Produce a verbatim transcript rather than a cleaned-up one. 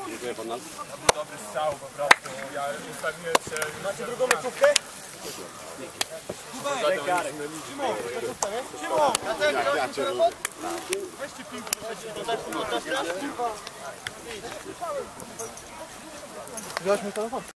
Dziękuję panu. To był dobry strzał po prostu. Ja ustawiłem się... Macie drugą meczówkę? Szymon, Szymon! Weźcie piłkę. Wziąłeś mój telefon?